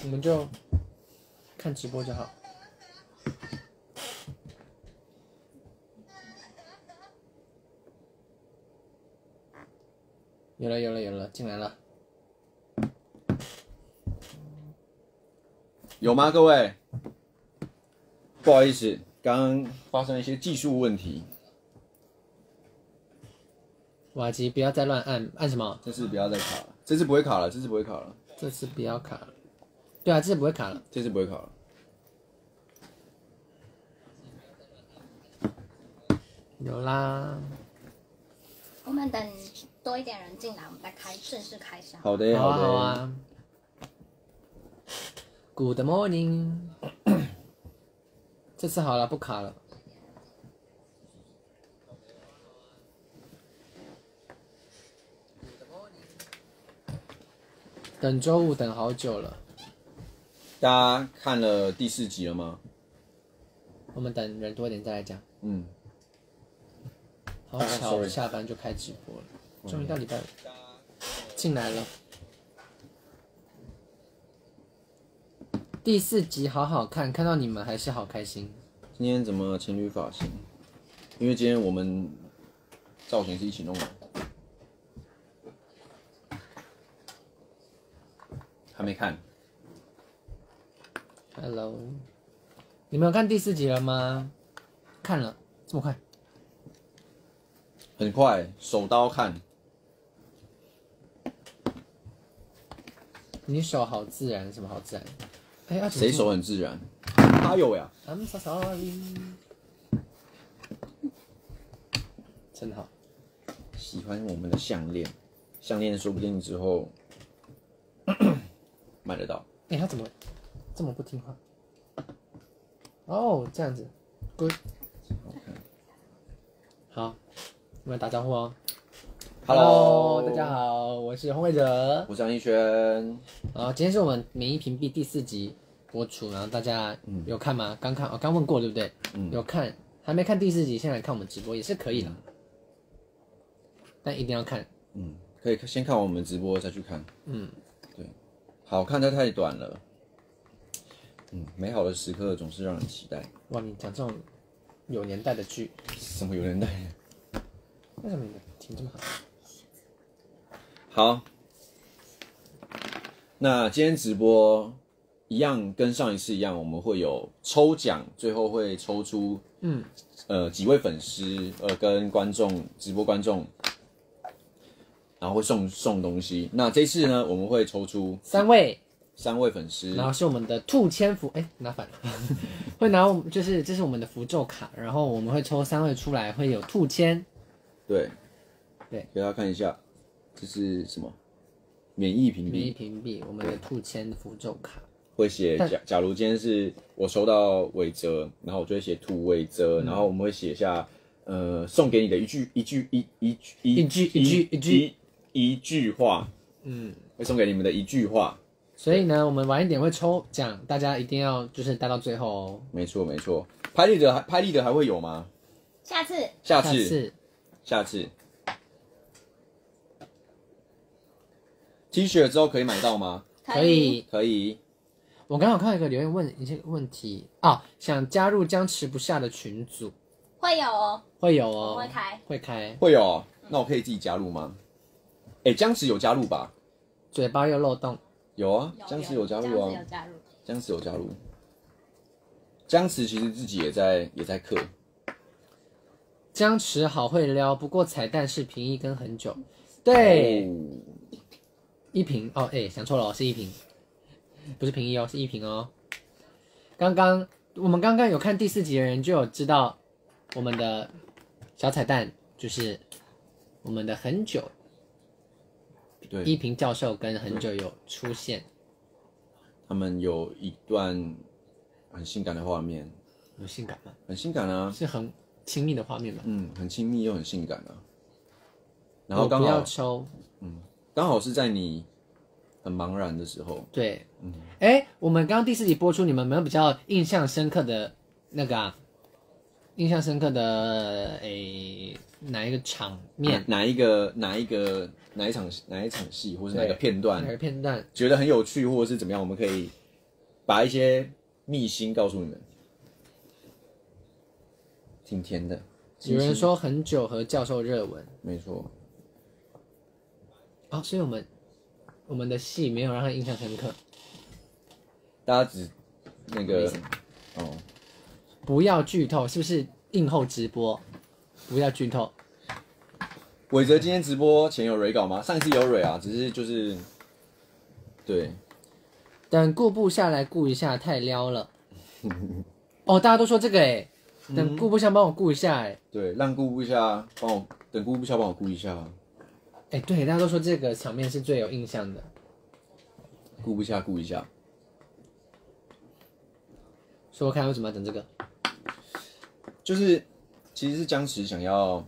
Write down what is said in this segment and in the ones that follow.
我们就看直播就好。有了，进来了。 有吗，各位？不好意思，刚刚发生了一些技术问题。 瓦吉，不要再乱按什么？ 这次不要再卡了，这次不会卡了，这次不会卡了。 这次不要卡了。对啊，这次不会卡了。 这次不会卡了。 有啦。 我们等多一点人进来，我们再正式开箱。 好的， 好啊， 好的。 好啊。Good morning 。这次好了，不卡了。等周五等好久了。 大家看了第4集了吗？ 我们等人多一点再来讲。 嗯。 好巧，下班就开直播了，终于到礼拜五，进来了。第4集好好看，看到你们还是好开心。 今天怎么情侣发型？因为今天我们造型是一起弄的。还没看。 Hello， 你们有看第4集了吗？看了，这么快？ 很快，手刀看。 你手好自然，什么好自然？哎， 谁手很自然？他有呀。 I'm so sorry。真好。 喜欢我们的项链，项链说不定之后买得到。 哎，他怎么这么不听话？哦，这样子 ，good。好，我们打招呼哦。Hello， 大家好，我是洪伟哲， 我是张一轩。 好，今天是我们免疫屏蔽第4集播出，然后大家有看吗？刚看，刚问过对不对？有看，还没看第4集，先来看我们直播也是可以的，但一定要看。 可以先看我们直播再去看。对，好看的太短了。美好的时刻总是让人期待。 哇，你讲这种有年代的剧， 什么有年代？ 为什么你的听这么好？ 好，那今天直播一样跟上一次一样，我们会有抽奖，最后会抽出几位粉丝跟观众直播观众，然后会送东西。那这次呢，我们会抽出3位粉丝， 然后是我们的兔签符，拿反了，会拿我们就是这是我们的符咒卡，然后我们会抽3位出来，会有兔签。 对， 给大家看一下，这是什么？免疫屏蔽。 免疫屏蔽，我们的兔签符咒卡。 会写假如今天是我抽到伟哲，然后我就会写土伟哲，然后我们会写下送给你的一句话，会送给你们的一句话。 所以呢，我们晚一点会抽奖，大家一定要就是待到最后哦。 没错没错，拍立得还会有吗？ 下次。 T 恤之后可以买到吗？ 可以。我刚好看到一个留言问一些问题啊，想加入僵持不下的群组， 会有哦。 会开。 会有，那我可以自己加入吗？僵持有加入吧？ 嘴巴又漏洞。 有啊，僵持有加入啊。僵持有加入。僵持其实自己也在嗑。 僵持好会撩，不过彩蛋是平一跟很久。对。一平哦，想错了，是一平，不是平一哦，是一平哦。我们刚刚有看第4集的人就有知道，我们的小彩蛋就是我们的很久， 对， 一平教授跟很久有出现， 他们有一段很性感的画面。 有性感吗？ 很性感啊， 是很亲密的画面吗？ 很亲密又很性感啊。然后刚好不要抽。 刚好是在你很茫然的时候。 对，我们刚刚第4集播出，你们有没有比较印象深刻的那个印象深刻的哪一个场面？ 哪一场戏，或是哪个片段？ 哪个片段觉得很有趣，或者是怎么样？我们可以把一些秘辛告诉你们，挺甜的。 有人说很久和教授热吻， 没错。 哦，所以我们的戏没有让他印象深刻。 大家只那个哦， 不要剧透，是不是映后直播？不要剧透。 伟哲今天直播前有蕊稿吗？上一次有蕊啊，只是就是对。 等顾部下来顾一下，太撩了。哦，大家都说这个哎，等顾部下帮我顾一下哎。 对，让顾部下帮我，等顾部下帮我顾一下。 哎，对，大家都说这个场面是最有印象的。 顾不下，顾一下。 说看为什么要等这个？ 就是其实是僵持想要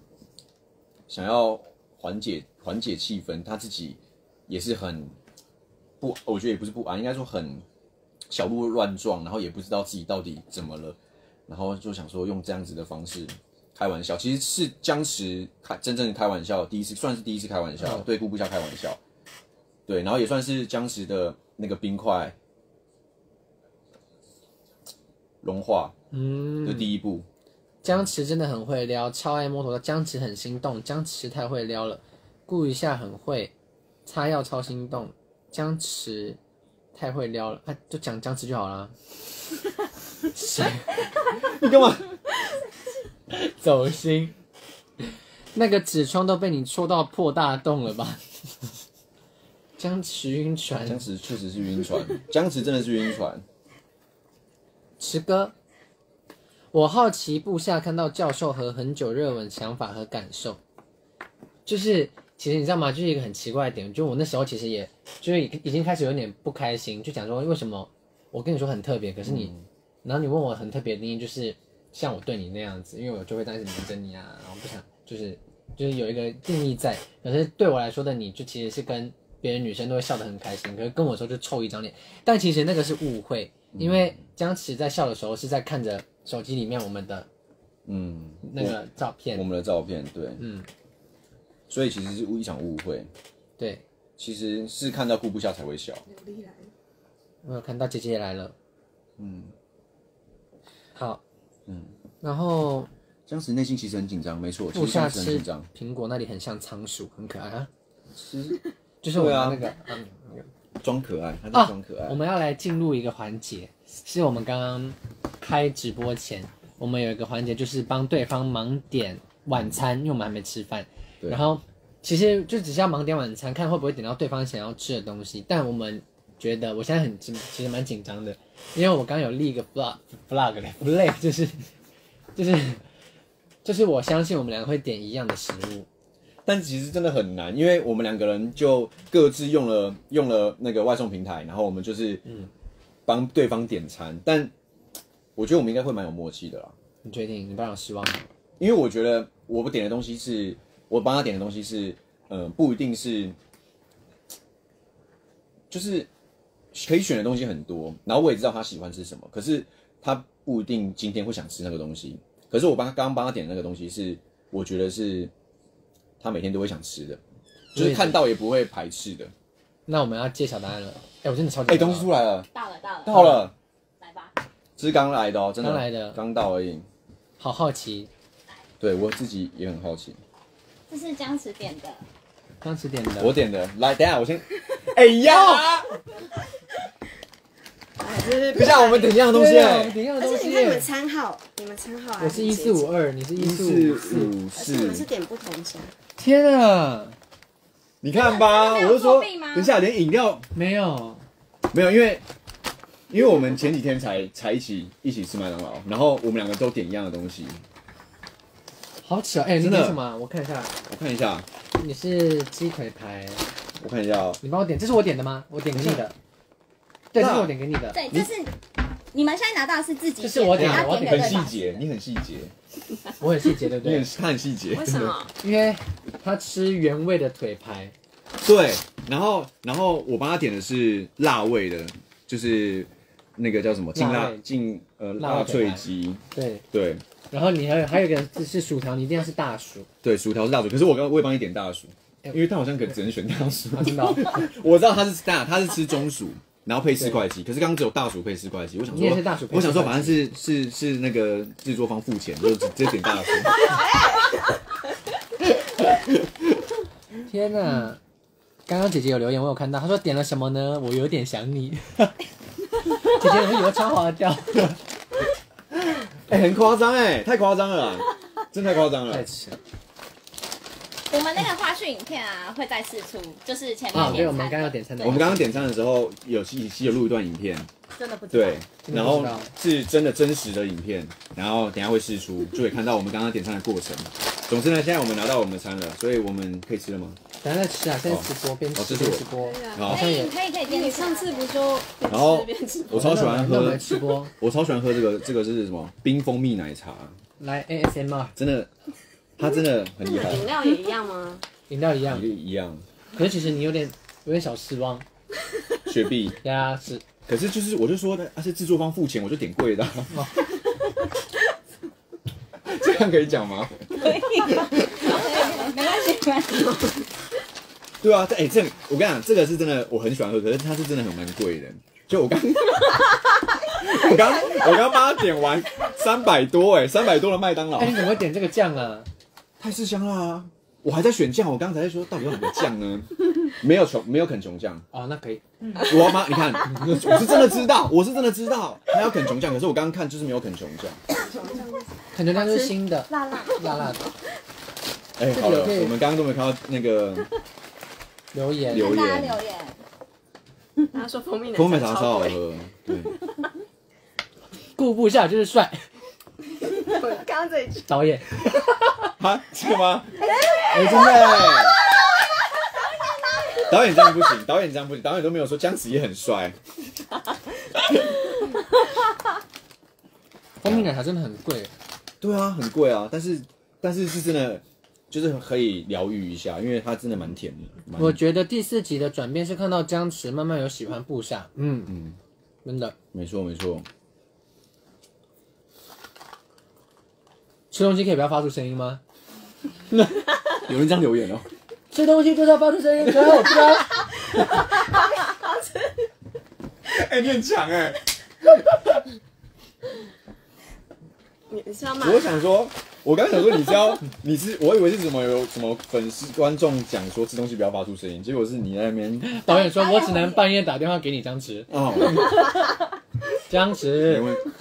缓解气氛，他自己也是很不，我觉得也不是不安，应该说很小鹿乱撞，然后也不知道自己到底怎么了，然后就想说用这样子的方式开玩笑，其实是僵持真正开玩笑，算是第一次开玩笑，对顾部下开玩笑，对，然后也算是僵持的那个冰块融化的第一步。 僵持真的很会撩，超爱摸头的。僵持很心动，僵持太会撩了。顾一下很会，擦药超心动。僵持太会撩了，就讲僵持就好啦。 你干嘛？ 走心。那个纸窗都被你戳到破大洞了吧？僵持晕船， 僵持确实是晕船，僵持真的是晕船。 池哥。我好奇部下看到教授和很久热吻想法和感受，就是其实你知道吗？就是一个很奇怪的点，就我那时候其实也就是已经开始有点不开心，就讲说为什么我跟你说很特别，可是你，然后你问我很特别的定义就是像我对你那样子，因为我就会当时黏着你啊，然后不想就是有一个定义在，可是对我来说的你就其实是跟别的女生都会笑得很开心，可是跟我说就臭一张脸，但其实那个是误会，因为僵持在笑的时候是在看着手机里面我们的那个照片， 我们的照片，对，所以其实是一场误会， 对， 其实是看到顾不下才会笑。 我有看到姐姐也来了，好，然后僵持内心其实很紧张，没错，其实部下吃僵持很紧张。 苹果那里很像仓鼠，很可爱啊， 吃就是我们那个装可爱，他在装可爱。 我们要来进入一个环节，是我们刚刚开直播前，我们有一个环节就是帮对方盲点晚餐，因为我们还没吃饭。然后其实就只是要盲点晚餐，看会不会点到对方想要吃的东西。但我们觉得我现在其实蛮紧张的，因为我刚刚有立一个 flag 嘞，不累，就是我相信我们两个会点一样的食物。 但其实真的很难，因为我们两个人就各自用了那个外送平台，然后我们就是帮对方点餐，但我觉得我们应该会蛮有默契的啦。 你确定？你不让我失望吗？ 因为我觉得我点的东西是，我帮他点的东西是，不一定是，就是可以选的东西很多，然后我也知道他喜欢吃什么，可是他不一定今天会想吃那个东西。可是我刚刚帮他点的那个东西是，我觉得是他每天都会想吃的，就是看到也不会排斥的。 那我们要揭晓答案了。我真的超级东西出来了， 到了， 来吧。 这是刚来的哦，真的刚来的， 刚到而已。 好好奇， 对我自己也很好奇。 这是僵持点的， 僵持点的， 我点的。来，等一下我先。哎呀！等一下，我们点一样的东西。 我们点一样的东西。 而且你看你们餐号， 我是1452，你是 1454， 而且你们是点不同家。 天啊！ 你看吧，我就说，等一下连饮料没有， 因为我们前几天才一起吃麦当劳，然后我们两个都点一样的东西。 好巧哎！你点什么？我看一下。 我看一下。 你是鸡腿排。 我看一下。 你帮我点，这是我点的吗？我点给你的。对，这是我点给你的。 对，这是你们现在拿到的是自己点的， 这是我点的，我点很细节，你很细节。 我很细节，对不对？ 他很细节。 为什么？ 因为他吃原味的腿排。 对，然后我帮他点的是辣味的，就是那个叫什么辣脆鸡。对。然后你还有一个是薯条，你一定要是大薯。 对，薯条是大薯，可是我也帮你点大薯，因为他好像只能选大薯。 真的。 我知道他是吃中薯， 然后配4块鸡，可是刚刚只有大薯配4块鸡，我想你也是大薯配4块鸡， 我想说反正是那个制作方付钱，就直接点大薯。 天哪！刚刚姐姐有留言，我有看到，她说点了什么呢？我有点想你。姐姐，你会以为超划掉？ 很夸张太夸张了啦，真太夸张了。 太迟了。 我们那个花絮影片啊，会再试出，就是前面啊，对， 点我们餐刚刚有点餐的， 我们刚刚点餐的时候有录一段影片， 真的不知道。 对，然后是真实的影片，然后等一下会试出，就会看到我们刚刚点餐的过程。总之呢，现在我们拿到我们的餐了，所以我们可以吃了吗？ 等下再吃啊，现在直播边吃边直播， 好好像也可以边你上次不就然后边吃我超喜欢喝那我们来，吃播， 我超喜欢喝这个是什么？冰蜂蜜奶茶， 来 ASMR， 真的，它真的很厉害， 饮料也一样吗？ 饮料一样， 一样， 可是其实你有点小失望雪碧。 呀，是可是就是我就说呢，是制作方付钱，我就点贵的这样可以讲吗？ 没关系，没关系。 对啊，这我跟你讲，这个是真的，我很喜欢喝，可是它是真的很蛮贵的。就我刚帮他点完300多300多的麦当劳， 哎，你怎么会点这个酱啊？ 泰式香辣啊！我还在选酱，我刚才在说到底要哪个酱呢？没有肯琼酱哦，那可以， 我要你看，我是真的知道，还要肯琼酱，可是我刚刚看就是没有肯琼酱。 肯德酱就是新的， 辣辣辣的。 哎，好了，我们刚刚都没看到那个留言， 大家留言， 他说蜂蜜蜂蜜茶超超贵， 好喝，对， 顾不下就是帅， 刚刚这一句导演， 啊，是吗？哎，真的哎。导演这样不行，导演都没有说姜子也很帅。 蜂蜜奶茶真的很贵， 对啊，很贵啊，但是是真的，就是可以疗愈一下，因为它真的蛮甜的。 我觉得第4集的转变是看到姜池慢慢有喜欢部下，真的。 没错。 吃东西可以不要发出声音吗？ 有人这样留言哦。 吃东西就是要发出声音，可好吃啊！ 哎，你很强哎。 你是要骂？ 我想说，我刚想说我以为是有什么粉丝观众讲说吃东西不要发出声音，结果是你在那边。 导演说我只能半夜打电话给你姜池， 哦， 姜池， 没问题。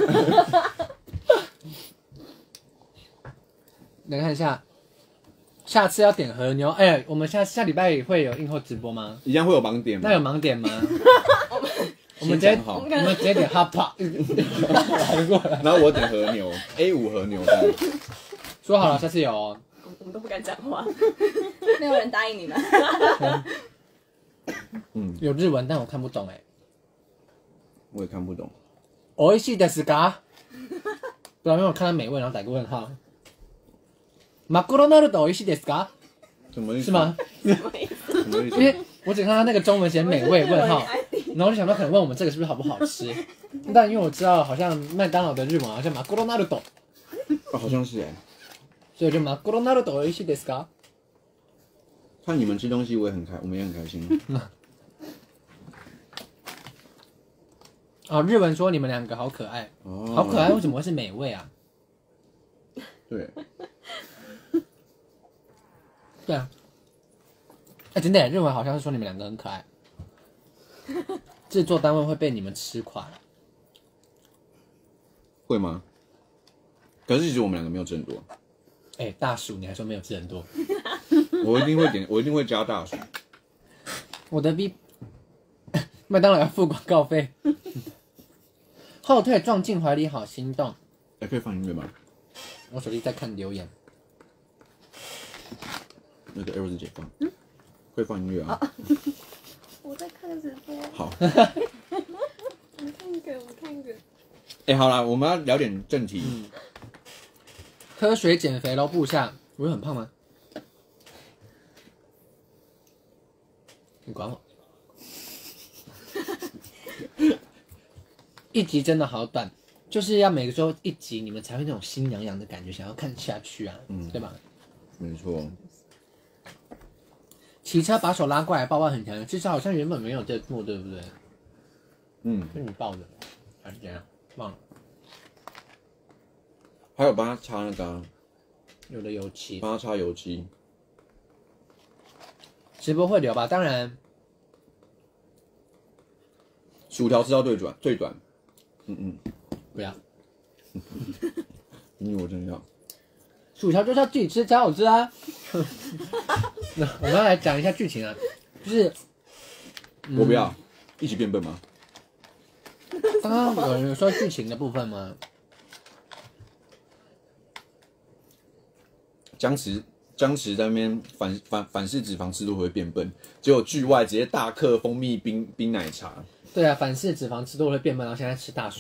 来看一下，下次要点和牛。哎，我们下礼拜会有映后直播吗？ 一样会有盲点吗？ 那有盲点吗？我们直接点哈帕，过来。 然后我点和牛 A5 和牛蛋。 说好了，下次有哦。 我们都不敢讲话， 没有人答应你们。 有日文，但我看不懂哎。 我也看不懂。 美味しいですか？不然因为我看到美味，然后打个问号。マクドナルド美味しいですか？ 什么意思？ 是吗？ 什么意思？ 因为我只看到那个中文写美味问号，然后我就想到可能问我们这个是不是好不好吃，但因为我知道好像麦当劳的日文好像マクドナルド， 好像是哎。 所以就マクドナルド美味しいですか？ 看你们吃东西，我们也很开心。 哦，日文说你们两个好可爱， 哦， 好可爱，为什么会是美味啊？ 对， 对啊，哎，真的，日文好像是说你们两个很可爱，制作单位会被你们吃垮了。 会吗？可是其实我们两个没有吃很多。 哎，大薯，你还说没有吃很多？ 我一定会加大薯。 我的 V， 麦当劳要付广告费。后退撞进怀里，好心动。 可以放音乐吗？ 我手机在看留言。 那个 Arrow 姐放，会放音乐啊。 我在看直播。 好。 我看一个。 好啦，我们要聊点正题。 喝水减肥咯，部下，我有很胖吗？你管我。一集真的好短，就是要每个周一集，你们才会那种心痒痒的感觉，想要看下去啊，对吧？ 没错。 骑车把手拉过来，抱抱很强，其实好像原本没有这幕，对不对？ 是你爆的还是怎样？忘了。 还有帮他擦那个、啊， 有的油漆， 帮他擦油漆。 直播会留吧？当然， 薯条吃到最短。 不要。 因为我真的要。 薯条就是要自己吃才好吃啊。那我们要来讲一下剧情啊，就是、 我不要，一起变笨吗？ 刚刚有人说剧情的部分吗？ 僵持在那边反式脂肪吃都会变笨，结果剧外直接大嗑蜂蜜冰奶茶。 对啊，反式脂肪吃多会变笨，然后现在吃大薯。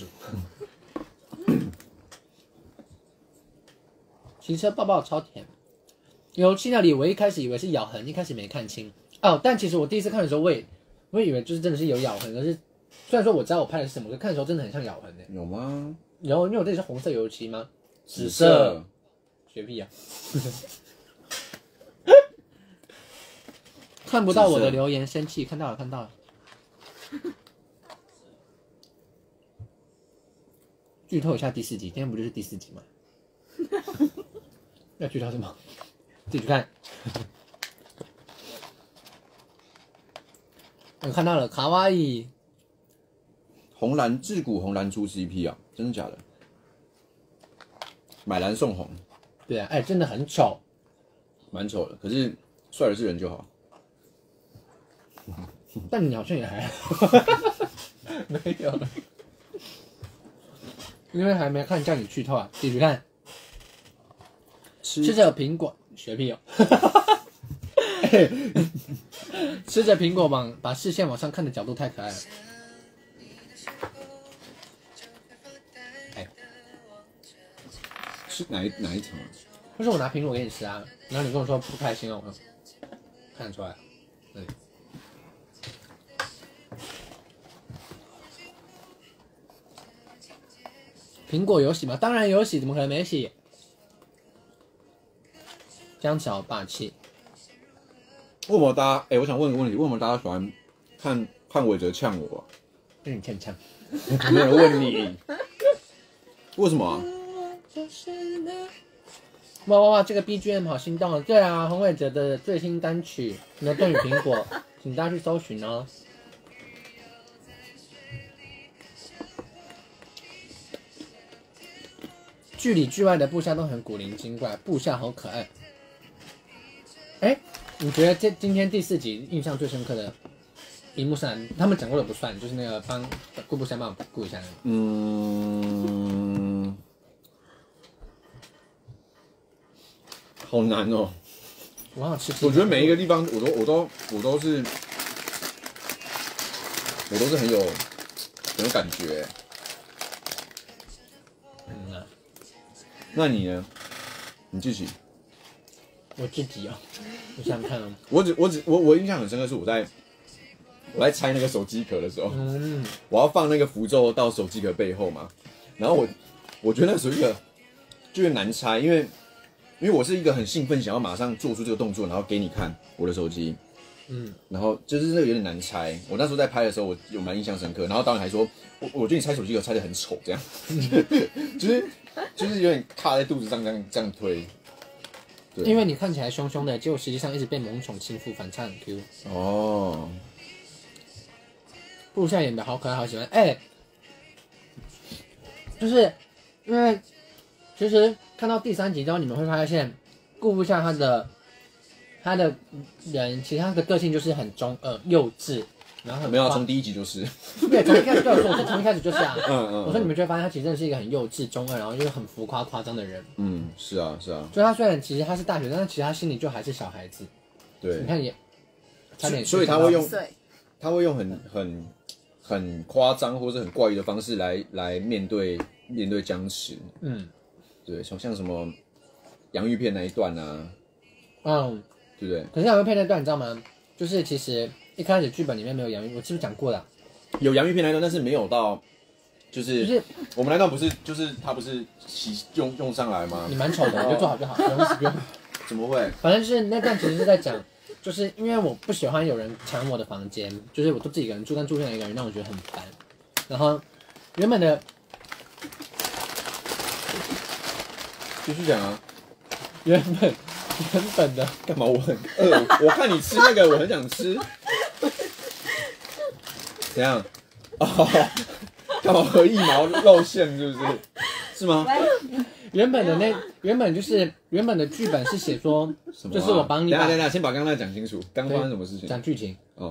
骑车抱抱超甜，油漆那里我一开始以为是咬痕，一开始没看清哦，但其实我第一次看的时候我也以为就是真的是有咬痕，可是虽然说我知道我拍的是什么，可看的时候真的很像咬痕有吗？ 有，因为我这里是红色油漆吗？紫色，学屁啊！看不到我的留言，生气，看到了。剧透一下第4集，今天不就是第4集吗？要剧透什么？自己去看。我看到了，卡哇伊。 自古红蓝出 CP 啊，真的假的？买蓝送红。 对啊，真的很丑， 蛮丑的，可是帅的是人就好。 但你好像也还好。没有，因为还没看叫你剧透啊，继续看。吃着苹果，学屁哦。吃着苹果把视线往上看的角度太可爱了。 是哪一层啊？ 不是我拿苹果给你吃啊，然后你跟我说不开心哦，看得出来。对。苹果有洗吗？当然有洗，怎么可能没洗？姜小霸气。 为什么大家？我想问个问题，为什么大家喜欢看伟哲呛我、啊？ 跟你欠呛。 没有人问你，为什么、啊？ 哇！这个 BGM 好心动啊！对啊，洪伟哲的最新单曲《牛顿与苹果》，请大家去搜寻哦。剧里剧外的部下都很古灵精怪，部下好可爱。你觉得今天第4集印象最深刻的一幕是哪？他们讲过的不算，就是那个帮顾部山帮我顾一下那个。 好难哦。 我好吃。 我觉得每一个地方我都是很有感觉。那你呢？你自己？ 我自己哦，我想看哦。 我印象很深刻是我在拆那个手机壳的时候，我要放那个符咒到手机壳背后嘛，然后我觉得那个手机壳就是难拆，因为我是一个很兴奋想要马上做出这个动作，然后给你看我的手机，然后就是这个有点难拆。我那时候在拍的时候，我有蛮印象深刻，然后导演还说，我觉得你拆手机壳拆得很丑，这样，就是有点卡在肚子上这样推。对， 因为你看起来凶凶的，结果实际上一直被萌宠欺负，反差很 Q。 哦， 部下演的好可爱，好喜欢。就是因为其实看到第3集之后，你们会发现顾部下他的人，其实他的个性就是很中二、幼稚，然后很没有从第1集就是， 对，从一开始对我说，我从一开始就是啊， 我说你们就会发现他其实真的是一个很幼稚、中二，然后又很浮夸、夸张的人。 是啊。 所以他虽然其实他是大学生，但其实他心里就还是小孩子。 对， 你看也差点， 所以他会用很夸张或者很怪异的方式来面对僵持。对，像什么洋芋片那一段啊，对不对？ 可是洋芋片那段你知道吗？就是其实一开始剧本里面没有洋芋，我是不是讲过了？ 有洋芋片那一段，但是没有到，就是我们那段不是就是他不是用上来吗？ 你蛮丑的，你就做好就好，不用。 怎么会？ 反正就是那段其实是在讲，就是因为我不喜欢有人抢我的房间，就是我都自己一个人住，但住进来一个人让我觉得很烦。 然后原本的继续讲啊。 原本的干嘛？我很饿，我看你吃那个，我很想吃。怎样？哦，干嘛喝一毛露馅是不是？是吗？ 原本的剧本是写说， 什么啊就是我帮你把等一下，先把刚刚那讲清楚，刚发生什么事情？ 讲剧情。 哦，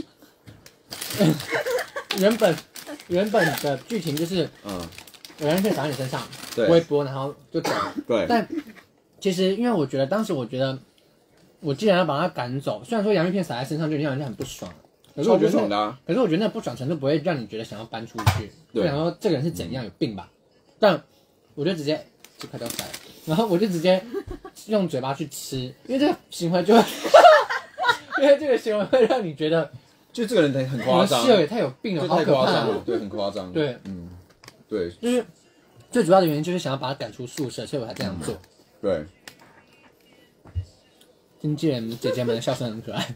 原本的剧情就是，有人片打在你身上， 对微波，然后就走了。 对， 但其实因为当时我觉得，我既然要把他赶走，虽然说洋芋片撒在身上就让人家很不爽，可是超我觉得不爽的啊。 可是我觉得那不爽程度不会让你觉得想要搬出去， 对就想说这个人是怎样有病吧。但我就直接就快掉下来，然后我就直接用嘴巴去吃，因为这个行为就会，因为这个行为会让你觉得， 就这个人很夸张， 室友也太有病了， 就好可怕太夸张了， 哦。 对，很夸张。 对， 对就是最主要的原因就是想要把他赶出宿舍，所以我才这样做。 对， 经纪人姐姐们的笑声很可爱，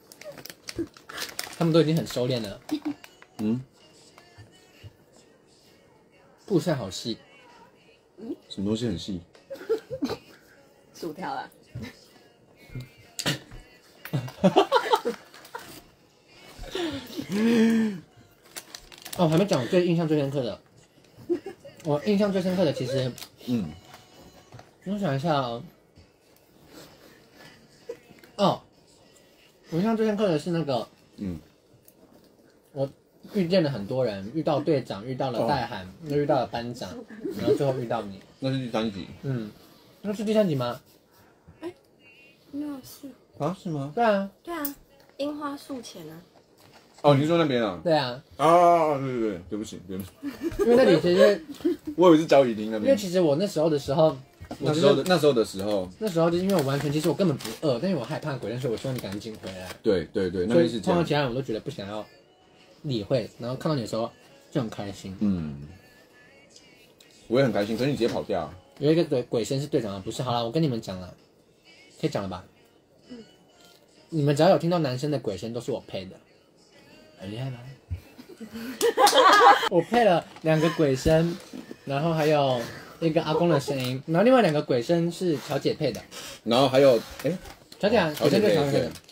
他们都已经很收敛了。布线好细， 什么东西很细？ 薯条啊， 哦，我还没讲我印象最深刻的。我印象最深刻的其实，我想一下哦。我印象最深刻的是那个，我遇见了很多人，遇到队长，遇到了代喊，又遇到了班长，然后最后遇到你。 那是第3集那是第3集吗？ 没有是， 啊？是吗？ 对啊， 对啊，樱花树前啊， 哦，你是说那边啊？ 对啊， 啊，对，对不起， 因为那里其实， 我以为是交易厅那因为边。 其实我那时候的时候， 那时候的时候， 那时候就是因为我完全其实我根本不饿，但是我害怕鬼，但是我希望你赶紧回来。 对，那所以边是这样。 碰到其他人我都觉得不想要理会，然后看到你的时候就很开心。 我也很开心，可是你直接跑掉。 有一个鬼神是队长的，不是？好了，我跟你们讲了，可以讲了吧？你们只要有听到男生的鬼声，都是我配的，很厉害吗？我配了2个鬼声，然后还有一个阿公的声音，然后另外2个鬼声是乔姐配的， 然后还有， 乔姐啊， 乔姐配鬼声就是乔姐配的。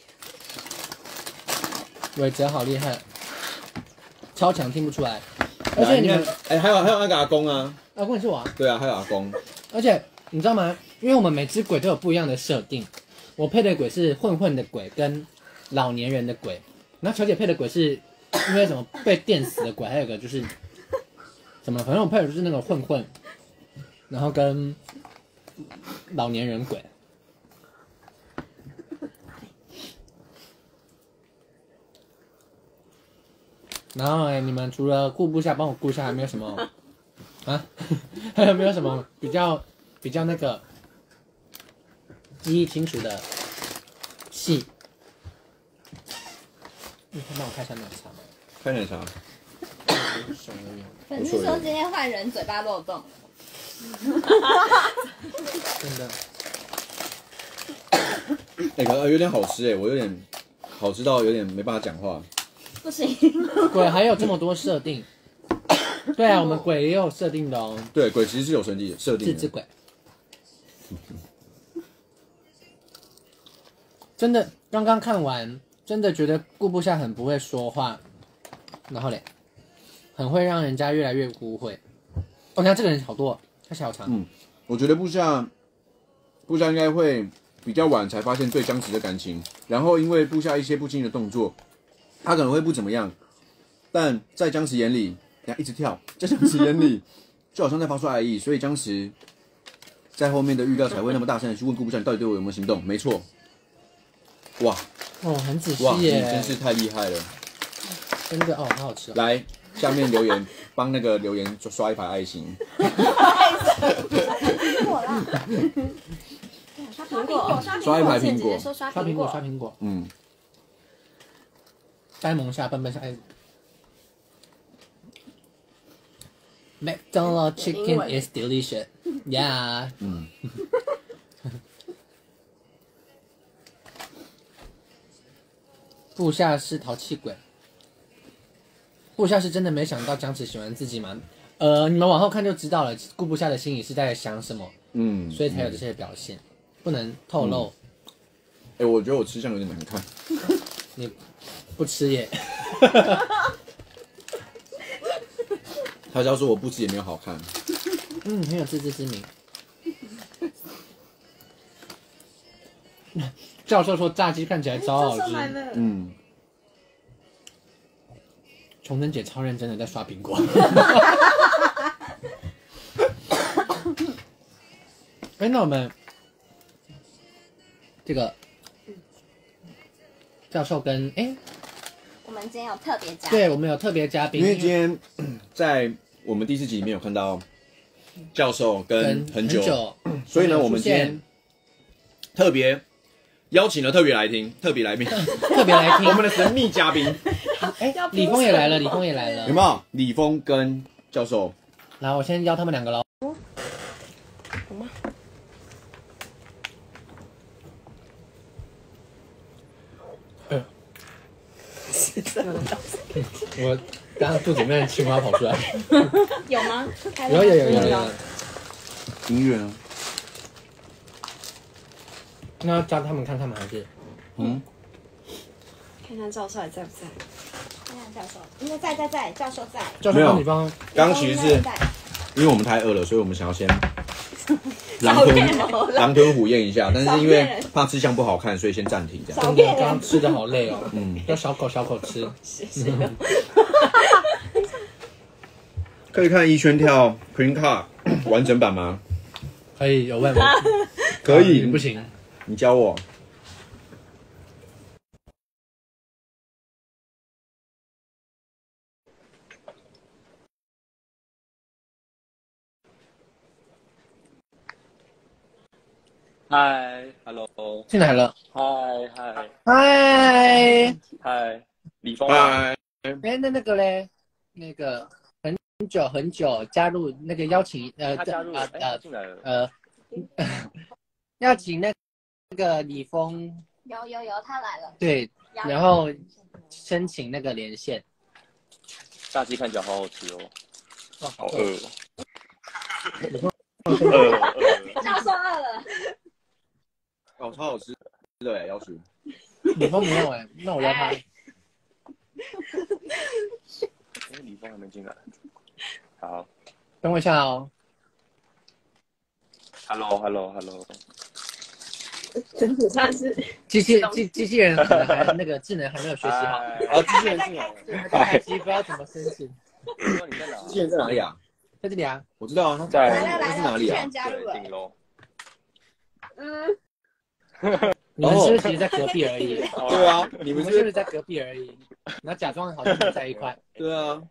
伟哲好厉害，超强听不出来，而且你们还有那个阿公啊， 阿公也是我啊， 对啊，还有阿公， 而且你知道吗？因为我们每只鬼都有不一样的设定，我配的鬼是混混的鬼跟老年人的鬼，然后乔姐配的鬼是因为什么被电死的鬼，还有一个就是什么，反正我配的就是那个混混，然后跟老年人鬼。然后你们除了顾部下帮我顾一下，还没有什么啊？还有没有什么比较那个记忆清楚的戏？你可以帮我开一下奶茶吗？ 开奶茶。 手有点粉丝说今天换人嘴巴漏洞， 真的。 有点好吃我有点好吃到有点没办法讲话。 不行。 鬼还有这么多设定。对啊，我们鬼也有设定的哦。 对，鬼其实是有设定的。 自制鬼。真的，刚刚看完，真的觉得顾部下很不会说话，然后嘞，很会让人家越来越误会。哦，你看这个人好多，他小长。 我觉得部下应该会比较晚才发现对僵持的感情，然后因为部下一些不经意的动作，他可能会不怎么样，但在僵持眼里，一直跳，在僵持眼里就好像在发出爱意，所以僵持在后面的预料才会那么大声的去问顾部下你到底对我有没有心动？没错，哇， 很仔细哇，你耶， 真是太厉害了！ 真的好好吃哦。 来，下面留言帮那个留言刷一排爱心。 我啦，刷苹果， 刷一排苹果姐姐说刷刷苹果，刷果， 苹果。 嗯， 呆萌下，笨笨下。McDonald's chicken is delicious. Yeah. 部下是淘气鬼。 部下是真的没想到僵持喜欢自己吗？你们往后看就知道了，顾部下的心里是在想什么，所以才有这些表现，不能透露。 我觉得我吃相有点难看。 你不吃耶？ 他要说我不吃也没有好看。 很有自知之明。教授说炸鸡看起来超好吃。琼珍姐超认真的在刷苹果。那我们这个教授跟我们今天有特别嘉宾， 对，我们有特别嘉宾， 因为今天在我们第4集里面有看到教授跟很久，所以呢，我们今天特别邀请了特别来宾，我们的神秘嘉宾。 李峰也来了， 有没有？李峰跟教授。 来，我先邀他们2个喽。 有吗？ 我刚刚肚子里面的青蛙跑出来。 有吗？ 有。 音乐啊。 那要教他们看看吗？还是？ 看看教授还在不在？看看教授，应该在，教授在。 教授跟李峰， 刚其实是因为我们太饿了，所以我们想要先狼吞虎咽一下，但是因为怕吃相不好看，所以先暂停这样。 真的，刚刚吃的好累哦。要小口吃。 可以看一圈跳 Queen Card 完整版吗？ 可以，有问题。 可以， 不行， 你教我。 嗨 ，Hello， 进来了。 嗨，李峰。 嗨。 那个嘞，那个很久加入那个邀请他加入进来了。 要请那个李峰。 有，他来了。 对，然后申请那个连线。 炸鸡看起来好好吃哦。好饿哦。 教授饿了。 超好吃的要求。 李峰没有那我邀他。 李峰还没进来。好， 等我一下哦。 Hello。 真的算是机器人可能还那个智能还没有学习好。 机器人进来了。 还不知道怎么申请。 你在哪？ 机器人在哪里啊？ 在这里啊。 我知道啊， 在是哪里啊？ 对，顶楼。 你们是不是其实在隔壁而已？ 对啊， 你们是不是在隔壁而已？然后假装好像在一块。 对啊。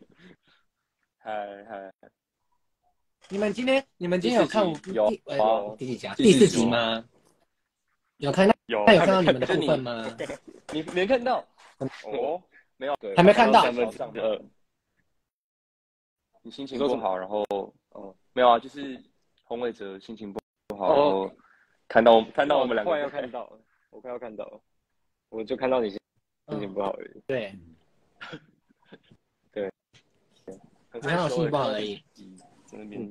嗨。 你们今天有看我第4集吗？有看到？ 有看到你们的部分吗？ 你没看到？哦，没有， 还没看到。 2/3。你心情不好，然后没有啊，就是洪伟哲心情不好，然后看到我们2个， 快要看到了，我快要看到了，我就看到你心情不好而已。 对， 很看到心情不好而已。 在那边。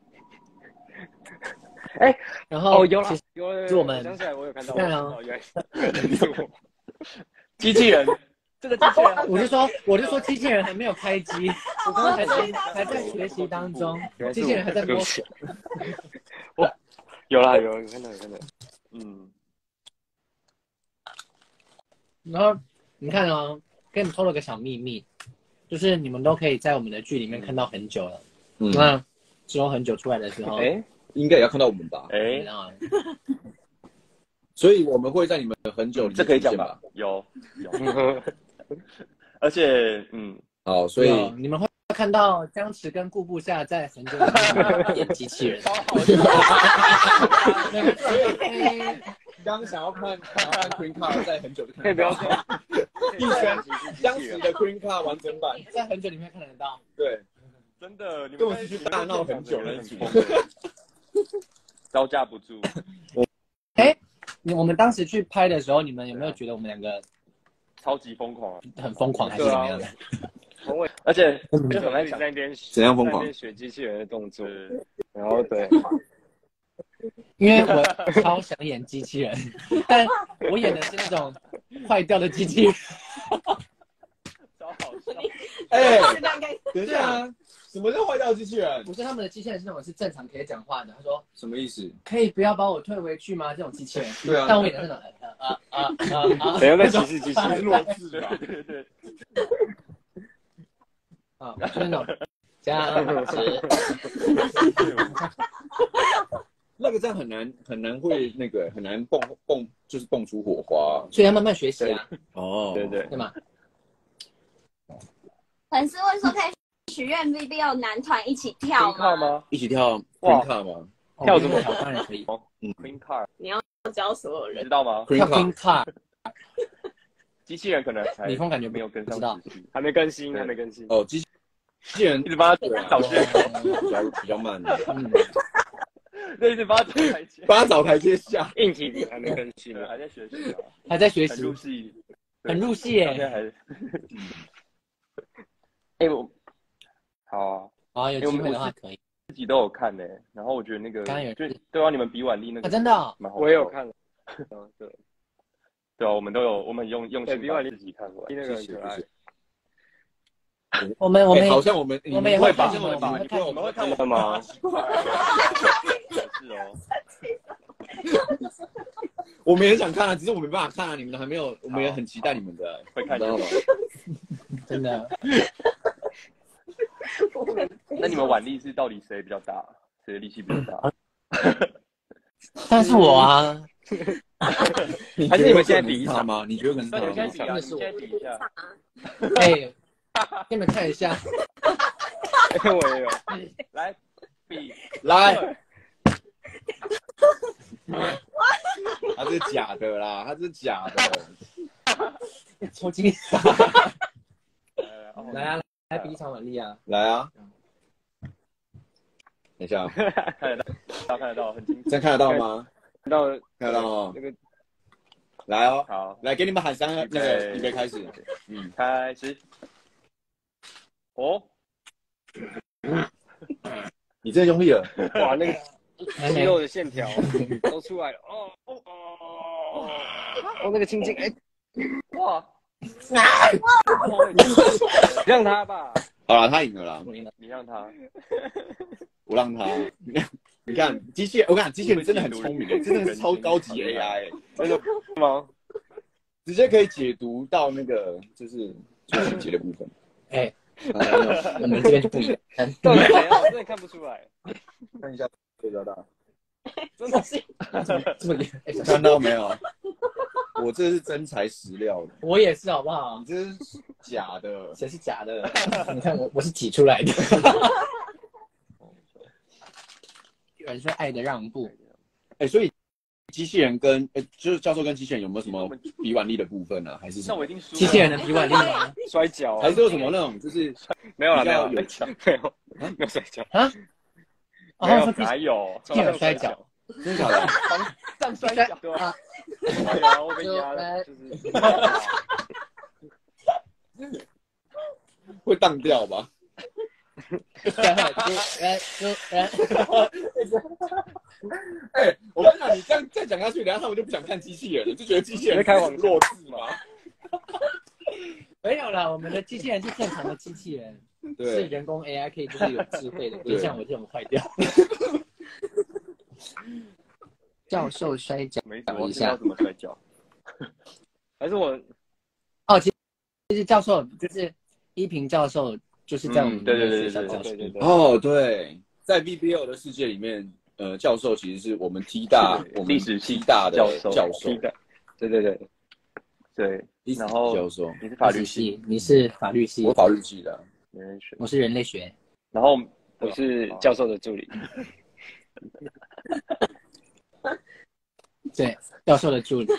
然后有了， 是我们想起来我有看到，原来是我。机器人，这个机器人， 我就说机器人还没有开机，我刚刚还在学习当中，机器人还在摸索。 有看到。 然后你看哦，给你们透露个小秘密，就是你们都可以在我们的剧里面看到很久了。那之后很久出来的时候， 应该也要看到我们吧？所以我们会在你们很久里面， 这可以讲吧？有，而且好，所以你们会看到僵持跟顾部下在很久里面演机器人。 刚想要看 Queen Card 在很久就看， 可以不要说一圈僵持的 Queen Card 完整版， 在很久里面看得到。 对。 真的，你跟我去大闹很久了， 招架不住。 我们当时去拍的时候，你们有没有觉得我们2个超级疯狂？ 很疯狂，还是怎么样的？ 宏伟， 而且就很爱就很爱想在那边怎样疯狂在那边学机器人的动作，然后对， 因为我超想演机器人，但我演的是那种坏掉的机器人。 超好笑。 哎， 现在应该等一下，什么叫坏掉机器人？ 不是他们的机器人是那种是正常可以讲话的。他说什么意思？ 可以不要把我退回去吗？这种机器人。 对啊但我演的那种怎样在歧视机器人？ 弱智吧？ 对对， 啊，就是那种这样子。 那个这样很难会那个很难就是蹦出火花所以要慢慢学习啊， 哦。 对对， 对吗？ 粉丝问说可以许愿 VBO 男团一起跳看吗？ 吗一起跳哇 Queen Card 吗跳什么跳当然可以。 ？Queen Car 教所有人知。道吗？ 跳 ？Queen Queen Card Car， 机器人可能还李峰感觉没有跟不知道上时序， 还没更新， 对还没更新。 哦，机器人一直帮他对啊找借口， 比较慢， 对，一直帮他找台阶， 帮他找台阶下。 硬体里还没更新对， 呢。 还在学习啊， 还在学习很入，戏， 很入戏耶。 现在还是，哎我，好啊， 啊，有机会的话可以自己都有看呢，然后我觉得那个刚刚有就对啊，你们比腕力那啊， 个真的哦。 蛮好， 我也有，看了，对， 对啊，我们都有，我们用心把对比腕力自己看完， 那个很可爱。 我们哎好像我们我们也会看， 你们我们会看， 我们会看真的吗？ 是哦， 我们也很想看啊，只是我没办法看啊。你们的还没有，我们也很期待你们的， 会看你知道吗？ 真的。 那你们腕力是到底谁比较大？谁的力气比较大？ 但是我啊， 还是你们现在比一场他吗？你觉得可能是那你他吗？ 们现在比啊，你现在比一下， 哎，给你们看一下， 我也有。 来比， 来，他是假的啦，他是假的。 抽筋。 哦来啊，来比一场腕力啊！ 来啊，等一下， 看得到，很精彩。 这样看得到吗？ 看到看得到哦。 那个来哦， 好， 来给你们喊三个，那个预备开始。 开始。哦， 你真的用力了。 哇，那个还没肌肉的线条都出来了。那个青青，哎， 哇， 让他吧。 好了，他赢了啦， 你让他， 我让他。你看机器人，我跟你讲，机器人真的很聪明诶，真的是超高级 AI，真的吗？ 直接可以解读到那个就是最细节的部分。 哎，我们这边就不一样。 到底怎样？我真的看不出来。 看一下最大， 真的是这么厉害， 看到没有？我这是真材实料的， 我也是，好不好你？这是假的。 谁是假的？你看我是挤出来的。有人说爱的让步， 哎，所以机器人跟就是教授跟机器人有没有什么比腕力的部分呢？还是什么？ 那我一定输了。 机器人的比腕力吗？ 摔跤啊， 还是有什么那种就是没有了， 比没有了， 较有趣没有，没有摔跤， 啊？ 没有哦，说哪有？ 机器人摔跤， 真的假的？ 上摔跤， 对吧？ 啊， 哎呀，我被压了，就是会荡掉吧？哎，我跟你讲，你这样再讲下去，等下他们就不想看机器人了，就觉得机器人开玩笑弱智嘛。 没有啦，我们的机器人是正常的机器人，是对， 人工 AI 可以就是有智慧的，不是像我这种坏掉。教授摔跤没什么，我知道怎么摔跤。 还是我哦，其实教授就是依萍教授，就是在我们对学校教书。 对， 哦，对，在 VBL 的世界里面，教授其实是我们 T 大我们历史 T 大的教授， 对， 然后教授， 你是法律系， 你是法律系我，法律系的， 人类学， 我是人类学。 然后我是教授的助理。 对，教授的助理。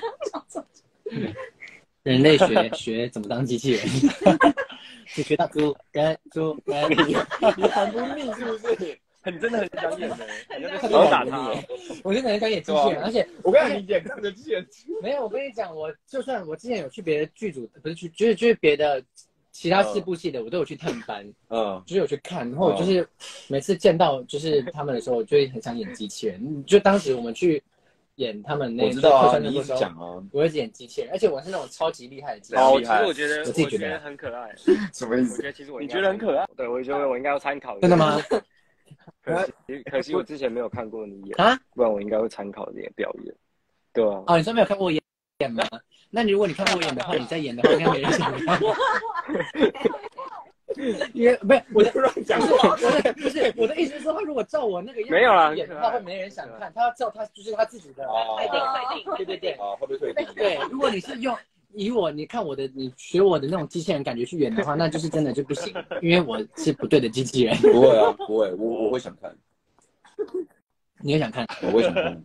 人类学怎么当机器人，就学到猪人， 你很不腻是不是？ 你真的很想演的， 我要打他。 我真的很想演机器人，而且我跟你演他们的机器人， 没有，我跟你讲，我就算我之前有去别的剧组，不是去，就是别的其他4部戏的我都有去探班， 嗯， 就是有去看，然后我就是每次见到就是他们的时候，我就会很想演机器人。就当时我们去演他们那， 我知道啊，你一那时候直讲啊， 我会演机器人，而且我是那种超级厉害的机器人。 哦， 厉害其实我觉得， 我自己觉得很可爱。 什么意思我觉？得其实我你应该觉得很可爱？ 对，我觉得我应该要参考。 真的吗？ 可惜我之前没有看过你演啊， 不然我应该会参考你的表演。对啊， 哦，你说没有看过我演吗？那如果你看过我演的话，你再演的话，应该没人想看。因为不是我的乱讲，不是我的意思是说，他如果照我那个样没有啦子演的话，会没人想看。他要照他就是他自己的， 哦对对对啊，会不会退订？ 对。如果你是你看我的，你学我的那种机器人感觉去演的话，那就是真的就不行，因为我是不对的机器人。 不会啊，不会，我会想看， 你会想看？ 我会想看。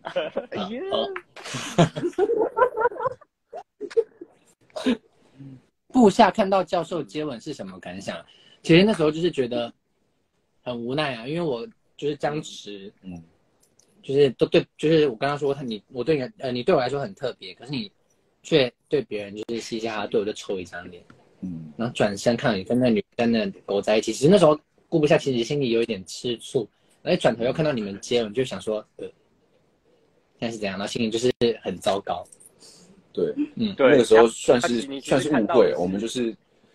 部下看到教授接吻是什么感想？其实那时候就是觉得很无奈啊，因为我就是僵持，就是都对，就是我刚刚说我对你，你对我来说很特别，可是你却对别人就是嘻嘻哈哈，对我就抽一张脸，然后转身看到你跟那女生的狗在一起，其实那时候顾不下，其实心里有一点吃醋，而且转头又看到你们接吻，就想说，现在是怎样？然后心里就是很糟糕。 对， 对， 那个时候算是误会，我们就是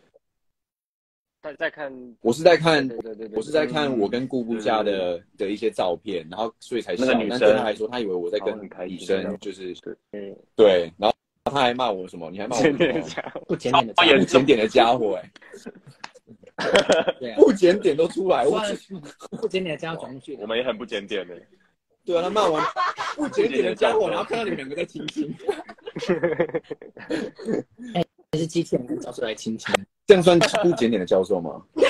在看， 我是在看， 对， 我是在看我跟顾部下的一些照片，然后所以才笑。 那个女生但对他来说，他以为我在跟女生就是对，然后他还骂我什么？你还骂我什么？ 不检点的不检点的家伙， 对啊， 不检点都出来， 不检点的家伙转过去， 我们也很不检点的。 对啊，他骂完不检点的家伙，然后看到你们两个在亲亲， 是机器人跟教授来亲亲， 这样算不检点的教授吗？ 没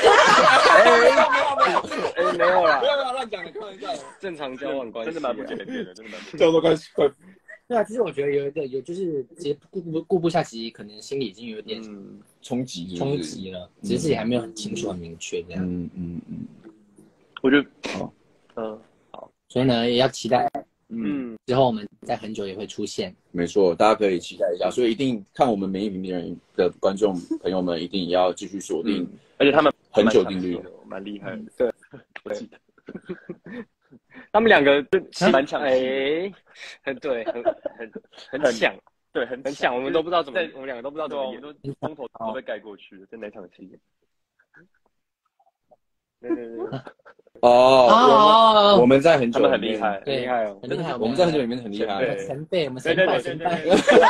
有啦， 不要乱讲，开玩笑。 正常交往关系， 真的蛮不检点的，真的蛮不检点的。 教授快对啊，其实我觉得有就是其实顾不下，其实可能心里已经有点冲击了，只是自己还没有很清楚很明确这样。 我觉得， 所以呢，也要期待，之后我们在很久也会出现。 没错，大家可以期待一下，所以一定看我们每一屏的人的观众朋友们，一定也要继续锁定， 而且他们很久定律， 蛮厉害的。 对， 我记得他们两个蛮强， 很强， 对，很强，我们都不知道怎么，我们两个都不知道怎么我们都风头都被盖过去了，在那场戏。 对。 我们在很久， 他们很厉害， 对， 厉害哦， 很厉害。 我们在很久里面很厉害， 前辈，我们前辈。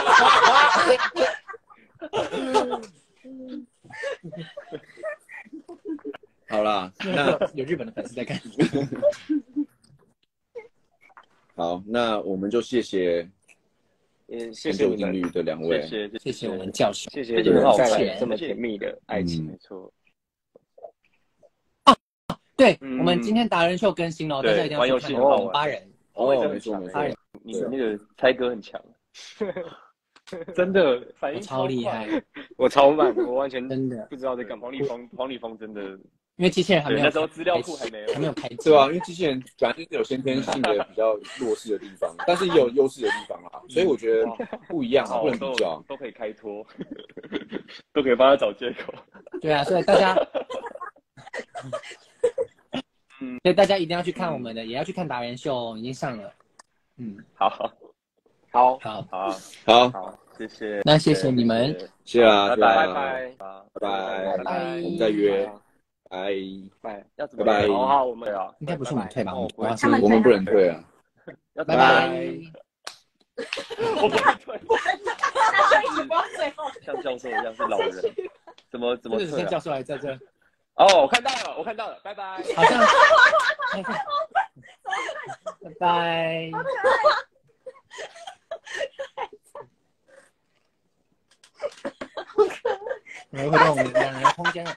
好啦，那有日本的粉丝在看。 好，那我们就谢谢很久定律的两位， 谢谢我们教授， 谢谢你们带来这么甜蜜的爱情， 没错。 对，我们今天达人秀更新了，大家一定要去看。我们8人， 没错， 你那个猜歌很强，真的反应超厉害， 我超慢，我完全真的不知道在干嘛。 黄立峰真的， 因为机器人还没有， 那时候资料库还没有开机， 对啊，因为机器人本来就是有先天性的比较弱势的地方，但是也有优势的地方啊，所以我觉得不一样啊，不能比较， 都可以开脱，都可以帮他找借口。 对啊，所以大家。所以大家一定要去看我们的，也要去看达人秀，已经上了。 好，谢谢。 那谢谢你们， 谢谢啊， 拜拜，我们再约， 拜， 拜拜。 好，我们应该不是我们退吧？ 我们不能退啊。 拜拜。 我不会退。像教授一样是老人，怎么退？ 像教授还在这。 哦，我看到了，拜拜。 好像，拜拜。我们回到我们两人空间了。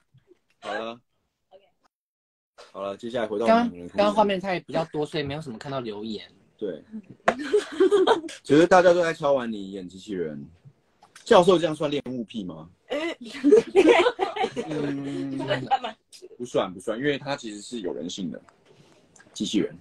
好了，接下来回到我们两人空间。 刚刚画面太比较多，所以没有什么看到留言。 对，其实大家都在敲完你演机器人。教授这样算恋物癖吗？不算，因为它其实是有人性的机器人。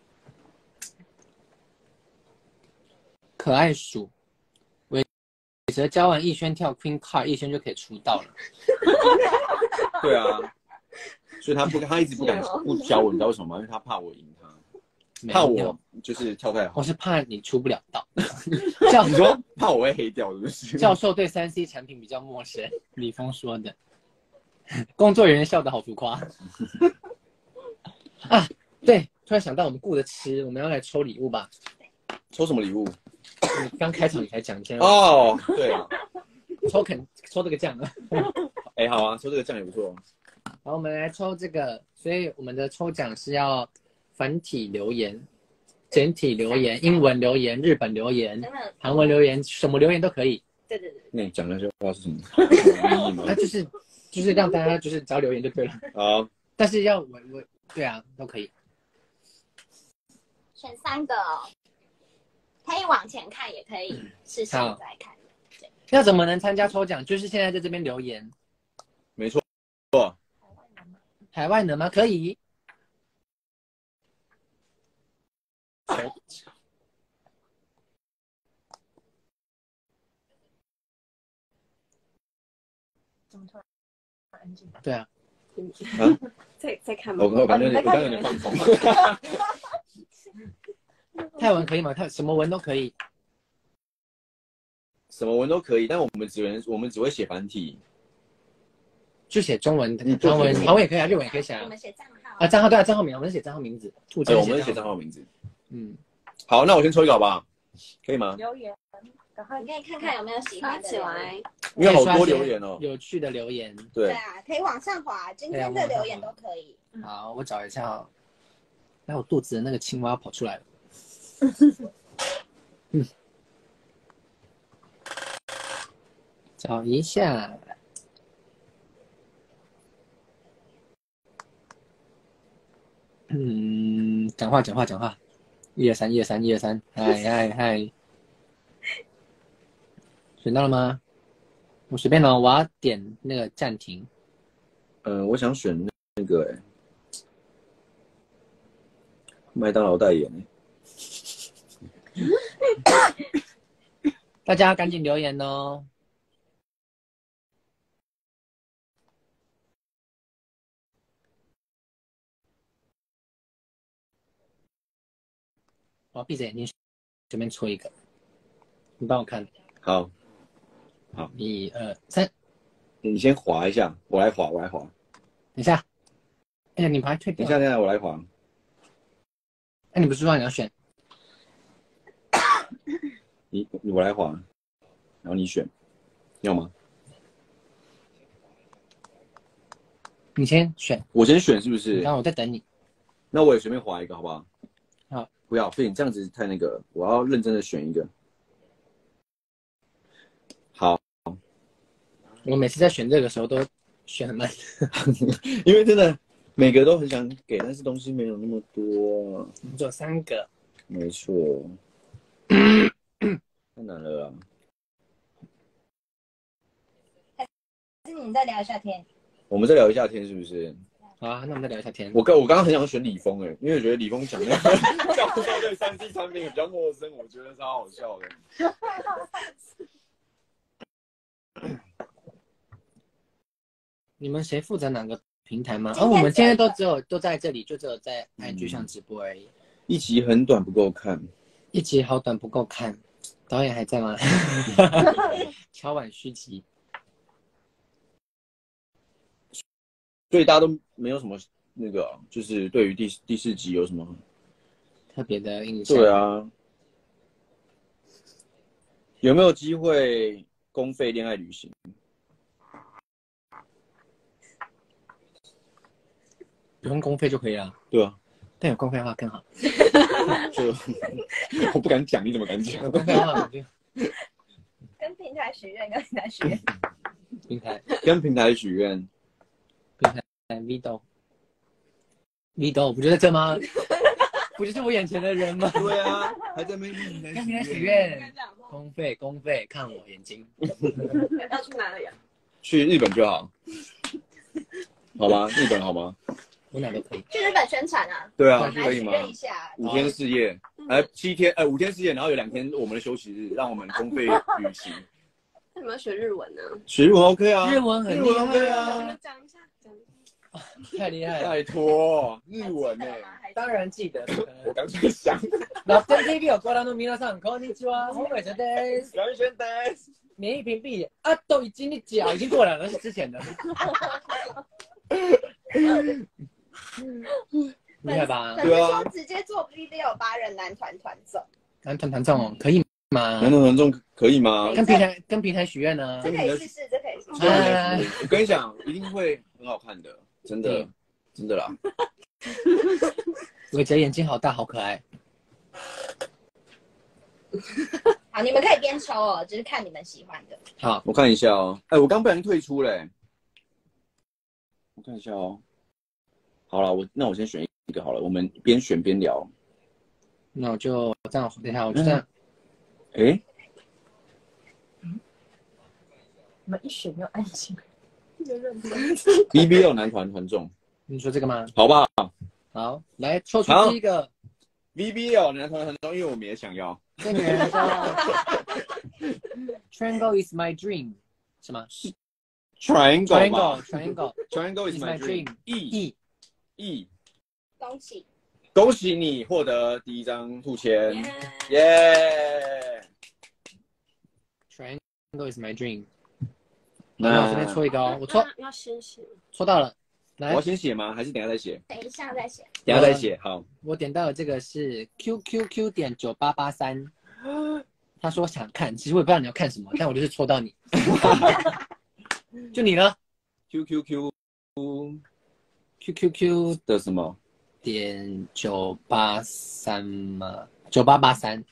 可爱鼠，微哲教完逸轩跳 Queen Card，逸轩就可以出道了。 对啊，所以他一直不教我，你知道为什么吗？因为他怕我赢他，怕我就是跳太好。 我是怕你出不了道。 你说怕我会黑掉，是不是？ 教授对3C 产品比较陌生，李峰说的。工作人员笑得好浮夸。啊，对，突然想到我们顾着吃，我们要来抽礼物吧？ 抽什么礼物？ 你刚开场你才讲一下哦，对啊， 抽这个酱啊。 哎，好啊，抽这个酱也不错。 好，我们来抽这个，所以我们的抽奖是要繁体留言、简体留言、英文留言、日本留言、韩文留言，什么留言都可以。 对。 那你讲那些话是什么意义吗？ 那就是让大家就是只要留言就对了。 好， 但是要我对啊，都可以。 选3个哦，可以往前看，也可以是现在看。 要怎么能参加抽奖？就是现在在这边留言。 没错。 海外能吗？可以。 怎么突然安静？ 对啊。 在看吗？ 我刚有点放空。 泰文可以吗？什么文都可以。 什么文都可以，但我们只会写繁体。 就写中文、韩文也可以啊，日文也可以写啊。 我们写账号啊，账号对啊，账号名，我们是写账号名字。 对，我们是写账号名字。 嗯， 好，那我先抽一个好不好？可以吗？ 留言，赶快你可以看看有没有喜欢的起来。 因为好多留言哦， 有趣的留言。 对啊，可以往上滑，今天的留言都可以。 好，我找一下哦。哎，我肚子的那个青蛙跑出来了。找一下。讲话。1、2、3，1、2、3，1、2、3，嗨。选到了吗？我随便了，我要点那个暂停。 我想选那个麦当劳代言大家赶紧留言哦。我要闭着眼睛随便戳一个，你帮我看。 好 ，1、2、3， 你先滑一下，我来滑。 等一下，哎呀，你把它退掉。 等一下，我来滑。 哎，你不是说你要选？ 我来滑，然后你选，要吗？ 你先选。 我先选是不是？ 然后我在等你。 那我也随便滑一个，好不好？ 好。 不要，所以你这样子太那个了，我要认真的选一个。好。 我每次在选这个时候都选很慢， 因为真的每个都很想给，但是东西没有那么多。 只有3个。 没错。太难了啊！ 还是你再聊一下天？ 我们再聊一下天，是不是？ 好啊，那我们再聊一下天。 我刚刚很想选李峰因为我觉得李峰讲那个教授对3C 产品比较陌生，我觉得超好笑的。 你们谁负责哪个平台吗？我们今天都在这里，就只有在 IG 上直播而已。 一集很短，不够看。 一集好短，不够看。导演还在吗？敲碗续集。 所以大家都没有什么那个，就是对于第4集有什么特别的印象？ 对啊，有没有机会公费恋爱旅行？ 不用公费就可以了。 对啊， 但有公费的话更好。 就我不敢讲，你怎么敢讲？ 有公费的话跟平台许愿， 跟平台许愿。 Vido 不就在这吗？不就是我眼前的人吗？ 对啊，还在那边跟平台许愿，公费，看我眼睛。 要去哪里啊？ 去日本就好，好吗？日本好吗？ 我哪都可以。 去日本宣传啊？ 对啊，可以吗来许愿一下 ？5天4夜，7天，5天4夜，然后有2天我们的休息日，让我们公费旅行。 你们要学日文呢？ 学日文 OK 啊， 日文很厉害 OK 啊， 讲一下， 太厉害了， 拜托，日文呢？ 当然记得。 我刚才想， 楽天 TV をご覧の皆さん、こんにちは。本伟哲です。 杨轩的， 免疫屏蔽啊，都已经你讲已经过了，那是之前的。厉害吧？ 可是说直接做 VB8人男团团走， 男团团众可以吗？ 男团众可以吗？ 跟平台许愿呢？ 这可以试试，这可以试试。 我跟你讲，一定会很好看的，真的，真的啦。 伟哲眼睛好大，好可爱。 好，你们可以边抽哦，就是看你们喜欢的。 好， 我看一下哦。哎，我刚不小心退出嘞。我看一下哦。好了，那我先选一个好了，我们边选边聊。 那我就这样，等一下我就这样。 哎， 你们一选就安静，一个认真。 BBL 男团团众， 你说这个吗？ 好不好？ 好，来抽出第一个 VBL 男团团众，因为我们也想要。 这个人叫 Triangle is my dream， 是吗 Triangle is my dream。 E， 恭喜， 恭喜你获得第一张兔签，耶 ！Triangle is my dream。 那我这边戳一个哦，我戳要先写， 戳到了。来， 我要先写吗？还是等一下再写？ 等一下再写。 等一下再写。好， 我点到的这个是 QQQ 点9883，他说想看，其实我也不知道你要看什么，但我就是戳到你，就你了。 QQQ QQQ 的什么？ 点983吗？9883。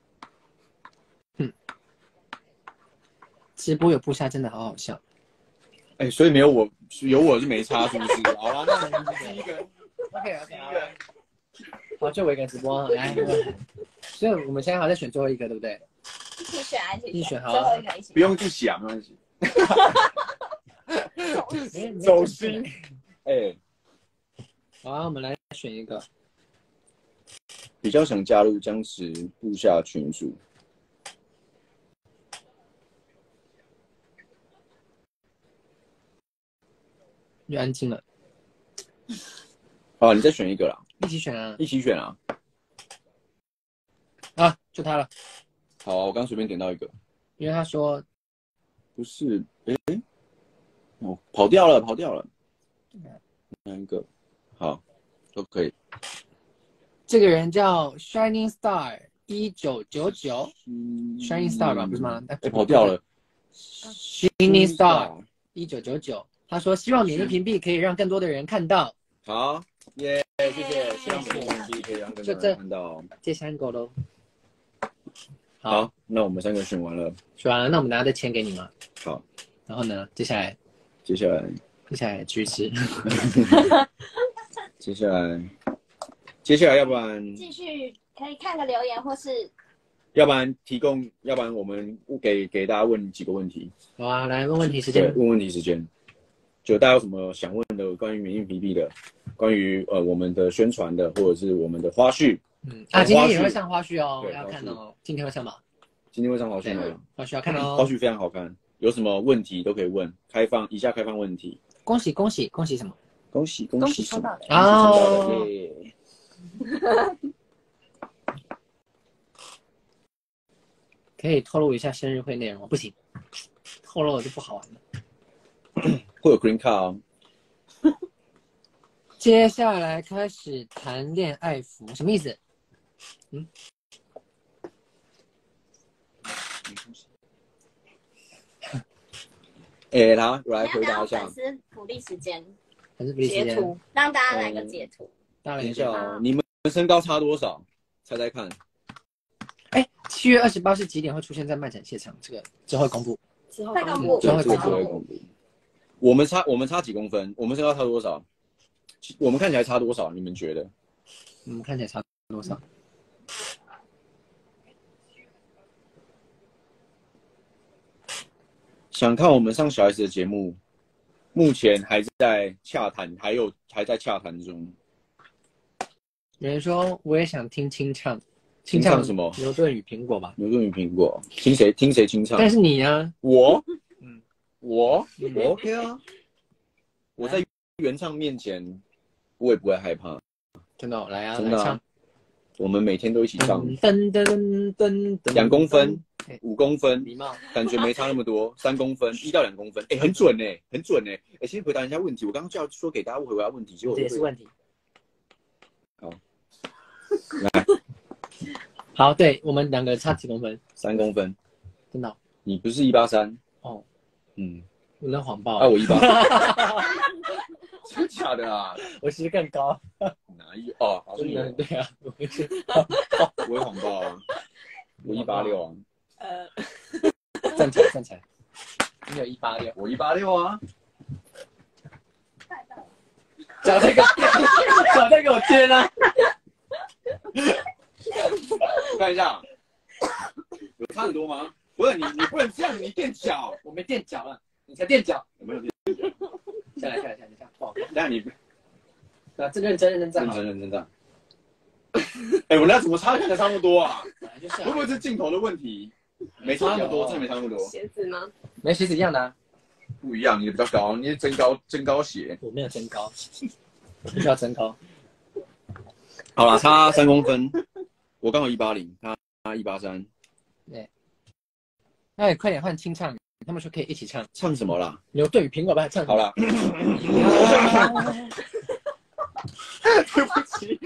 直播有布下真的好好笑。 哎，所以没有我，有我就没差，是不是？好了，那我们第一个 OK， 好，就我一个人直播来。所以我们现在还在选最后一个，对不对？ 一起选啊， 一起选好最后一个一起。 不用去想，没关系。 走心。 哎， 好啊，我们来选一个。 比较想加入僵持部下群组。 又安静了。 好，你再选一个啦。 一起选啊！ 一起选啊！ 啊，就他了。 好啊，我刚随便点到一个。 因为他说不是，哦，跑掉了。哪一个？好，都可以。 这个人叫 Shining Star 1999，Shining Star 吧，不是吗？ 跑掉了。 Shining Star 1999，他说希望免疫屏蔽可以让更多的人看到。 好，耶，谢谢，希望免疫屏蔽可以让更多人看到。 这3个咯。 好，那我们3个选完了。 选完了，那我们拿的钱给你吗？ 好。 然后呢？接下来继续吃。 接下来，要不然继续可以看个留言，或是要不然我们给大家问几个问题。 好啊，来问问题时间。 问问题时间。就大家有什么想问的关于免疫屏蔽的，关于我们的宣传的，或者是我们的花絮。 今天也会上花絮哦，要看哦。今天会上吗？ 今天会上花絮吗？ 花絮要看哦。 花絮非常好看，有什么问题都可以问，以下开放问题。 恭喜什么？ 恭喜收到的哦。可以透露一下生日会内容吗？不行，透露了就不好玩了。 会有 green card 哦。 接下来开始谈恋爱服，什么意思？ 好，我来回答一下。 粉丝福利时间， 截图，让大家来个截图。 等一下哦，你们身高差多少？猜猜看。 7月28是几点会出现在漫展现场？这个之后公布。 之后公布。 我们差几公分？我们身高差多少？我们看起来差多少？你们觉得？ 我们看起来差多少？ 想看我们上小 S 的节目，目前还在洽谈，还在洽谈中。 有人说我也想听清唱， 清唱什么？ 牛顿与苹果吧。 牛顿与苹果，听谁清唱？ 但是你啊， 我 OK 啊，我在原唱面前，我也不会害怕。 真的来啊， 真的来唱。 我们每天都一起唱。 噔噔噔噔噔。 2公分，5公分， 礼貌， 感觉没差那么多。3公分，1到2公分，很准很准先回答人家问题。我刚刚就要说给大家回答问题，结果这也是问题。 好，来， 好，对我们2个差几公分 ？3公分， 真的。 你不是183 哦？ 嗯， 我能谎报啊，我188，真的假的啊？ 我其实更高。 哪有？哦，好像有。 对啊，我也是。 我会谎报啊，我186啊。 站起来。你有186， 我186啊。 脚再给我贴啦。 我看一下，有差很多吗？不是你不能这样，你垫脚。 我没垫脚啊，你才垫脚。 有没有垫脚？ 下来，不好看。 但你啊，这个认真站。 认真站。我们俩怎么差看的差那么多啊？会不会是镜头的问题？没差那么多，真的没差那么多。 鞋子吗？ 没鞋子一样的啊。 不一样，你的比较高，你是增高鞋。 我没有增高，我不需要增高。 好啦，差3公分，我刚好180，他183。 对，那快点换清唱，他们说可以一起唱。 唱什么啦？ 牛顿与苹果吧，唱。 好啦。对不起。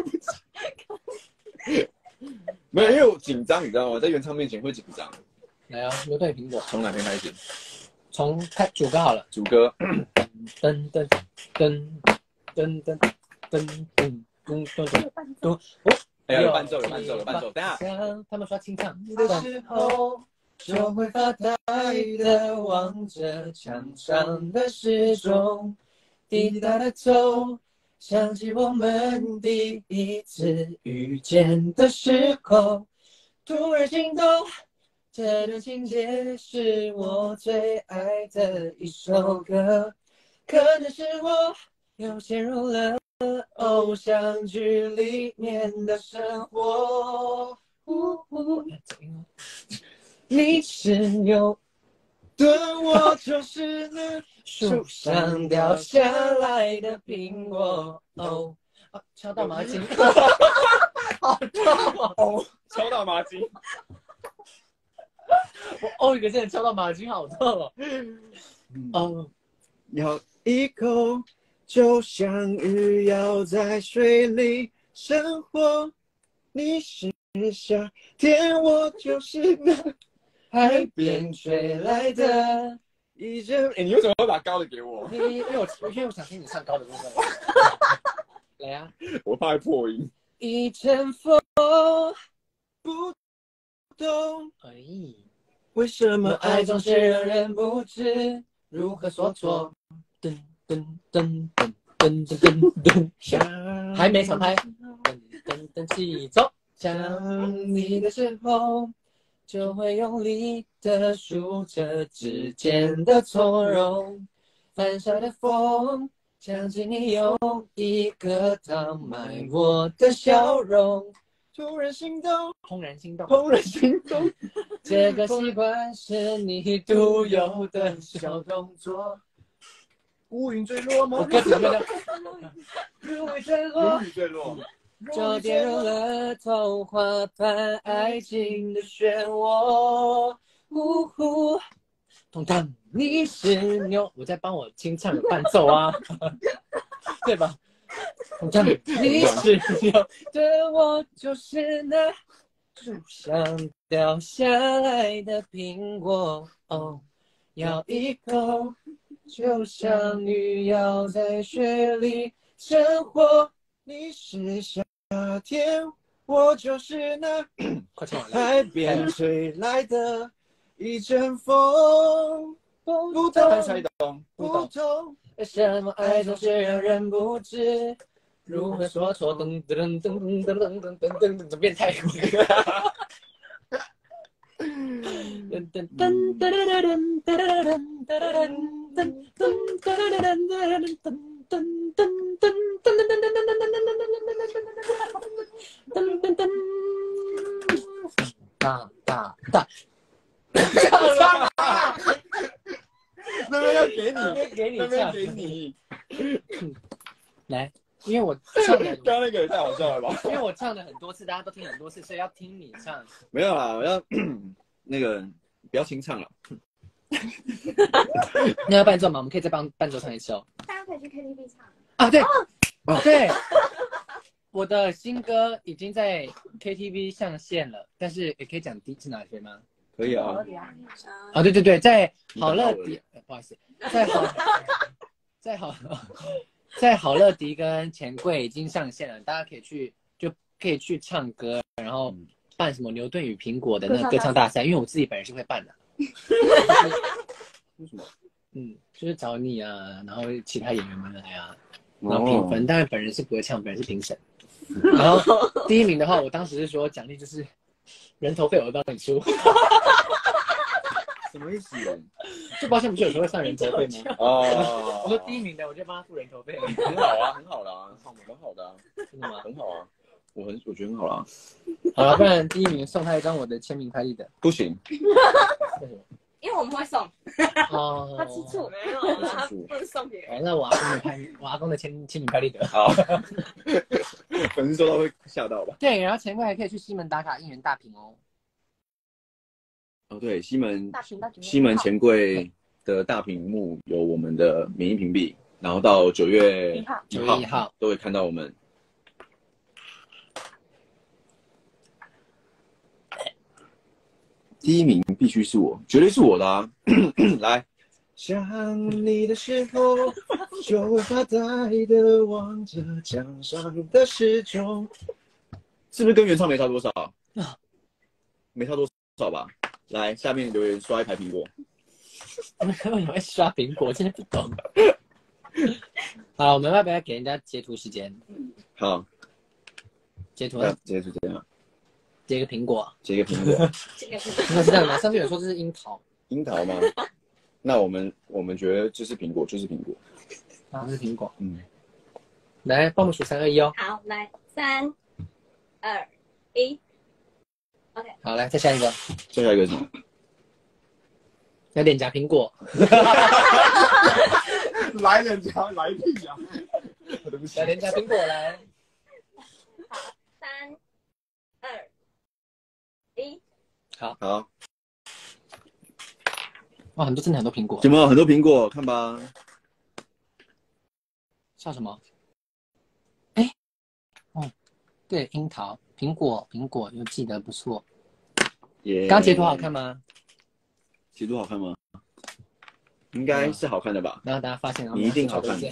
没有，因为我紧张，你知道吗？在原唱面前会紧张。 来啊，牛顿与苹果。 从哪边开始？ 从主歌好了。 主歌。 噔噔噔噔噔噔噔噔。 有伴奏。等下， 他们说清唱的时候，就会发呆的望着墙上的时钟，滴滴答答走，想起我们第一次遇见的时候，突然心动。这段情节是我最爱的一首歌，可能是我又陷入了偶像剧里面的生活。你是牛顿，我就是那树上掉下来的苹果。哦，敲到麻筋，好痛哦！敲到麻筋。 我一个真的敲到麻筋，好痛哦！ 咬一口，就像鱼要在水里生活。你是夏天，我就是那海边吹来的一阵。你为什么会把高的给我？ 因为我想听你唱高的部分。来啊！ 我怕会破音。 一阵风，不懂。为什么爱总是让人不知如何说错？噔噔噔噔噔噔噔噔，还没彩排，噔噔噔起走。想你的时候，就会用力的数着指尖的从容，翻沙的风，想起你用一个糖埋我的笑容。突然心动，怦然心动，这个习惯是你独有的小动作。 乌云坠落吗？ 我歌词有没有？如雨坠落，就跌入了童话般爱情的漩涡。呜呼，通当你是牛，我在帮我清唱伴奏啊，对吧？你是牛的，我就是那树上掉下来的苹果。哦，咬一口，就像鱼要在水里生活。你是夏天，我就是那海边吹来的一阵风。不懂，为什么爱总是让人不知如何说错？噔噔噔噔噔噔噔噔噔，怎么变泰国歌？噔噔噔噔噔噔噔噔噔噔噔噔噔噔噔噔。 大， 那边要给你， 给你那边唱， 给你。 来，因为我唱的， 刚刚那个也太好笑了吧？ 因为我唱了很多次，大家都听很多次，所以要听你唱。 没有啦，我要那个不要清唱了。 那要伴奏吗？我们可以再帮伴奏唱一次哦。 大家可以去 KTV 唱。 啊，对，对，我的新歌已经在 KTV 上线了，但是也可以讲是哪些吗？ 可以啊。 啊，对对对，在好乐迪，不好意思，在好乐迪跟钱柜已经上线了，大家可以去唱歌，然后办什么牛顿与苹果的那个歌唱大赛，因为我自己本人是会办的。 为什么？ 就是找你啊，然后其他演员们来啊，然后评分。当然本人是不会唱，本人是评审。然后第一名的话，我当时是说奖励就是人头费我帮你出。 什么意思？ 就抱歉不是有时候会算人头费吗？ 哦， 我说第一名的我就帮他付人头费。 很好啊，很好的啊，很好的啊， 真的吗？ 很好啊，我觉得很好啦。 好了，不然第一名送他一张我的签名拍立得。 不行。 因为我们会送。 哦， 他吃醋没有啦，他不能送别人。 那我阿公的签名拍立得。 好，粉丝收到会吓到吧？ 对，然后钱柜还可以去西门打卡应援大屏哦。 哦，对，西门钱柜的大屏幕有我们的免疫屏蔽，然后到9月1号都会看到我们。第一名必须是我，绝对是我的啊！来，想你的时候，就会发呆的望着墙上的时钟，是不是跟原唱没差多少？没差多少吧？来，下面留言刷一排苹果。 为什么会刷苹果？我真的不懂。好，我们要不要给人家截图时间？ 好， 截图截图这样。 截个苹果， 截个苹果。 那是这样的，上次有说这是樱桃。 樱桃吗？那我们觉得这是苹果，就是苹果。 啊，这是苹果。来，帮我们数3、2、1哦。 好，来3、2、1。OK。 好，来再下一个。 再下一个是什么？ 要脸颊苹果。 来脸颊，来屁呀！对不起。 要脸颊苹果来。 好，3、2、1。 好。 好。 哇，真的很多苹果。 有没有很多苹果？看吧。 笑什么？对，樱桃、苹果，又记得不错。刚截图好看吗？ 截图好看吗？应该是好看的吧。 然后大家发现， 你一定好看。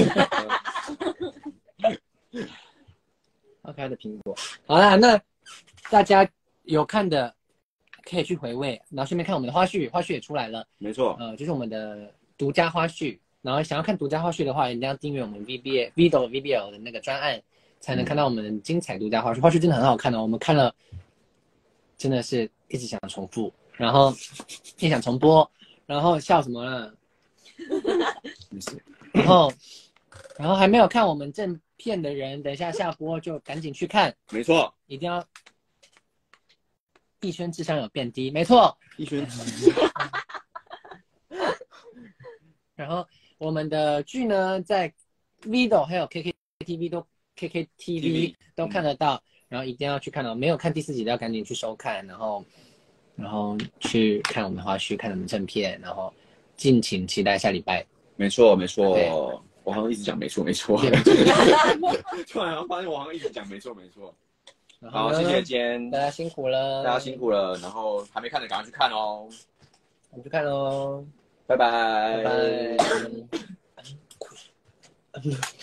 好可爱的苹果。好啦，那大家有看的可以去回味，然后顺便看我们的花絮，花絮也出来了。 没错。 就是我们的独家花絮。然后想要看独家花絮的话，一定要订阅我们 VBL 的那个专案，才能看到我们精彩独家花絮。花絮真的很好看哦，我们看了，真的是一直想重复，然后也想重播，然后笑什么了？ 没事。 然后还没有看我们正片的人，等一下下播就赶紧去看。 没错， 一定要。逸轩智商有变低，没错。 逸轩。 然后我们的剧呢，在 Vido 还有 KKTV 都看得到，然后一定要去看哦。没有看第4集的要赶紧去收看，然后去看我们的花絮，看我们正片，然后敬请期待下礼拜。 没错，我好像一直讲没错。突然发现我好像一直讲没错。好，谢谢今天大家辛苦了， 然后还没看的赶快去看哦， 我们去看喽， 拜拜。